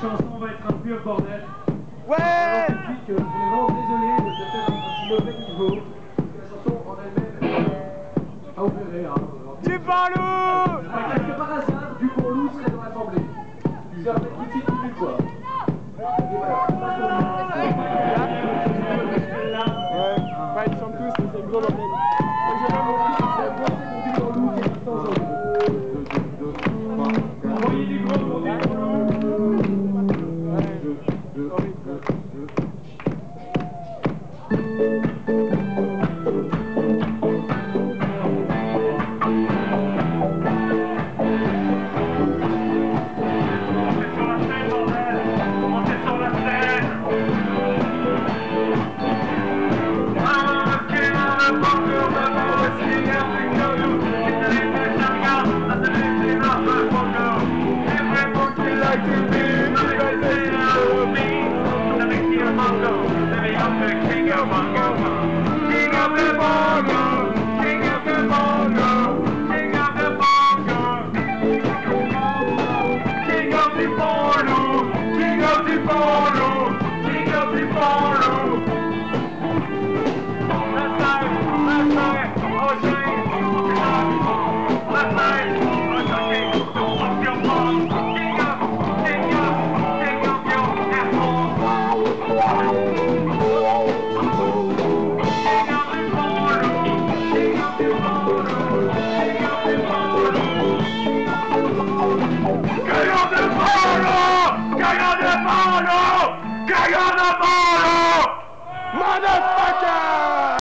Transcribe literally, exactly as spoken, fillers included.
chanson va être un pur bordel. Ouais. Alors, tout de suite que on est vraiment désolé de ce fait un si mauvais niveau. La chanson en elle-même a opéré. Hein. Du Pont-Loup. Parce que par hasard, Dupont-Loup serait dans l'assemblée. Ils auraient tout de suite voulu quoi. Et voilà. Ouais, bah, ils chantent tous, c'est le gros bordel. Moi j'ai vraiment envie de faire penser pour Dupont-Loup qui est temps aujourd'hui. Envoyez du gros pour Dupont-Loup. Motherfucker!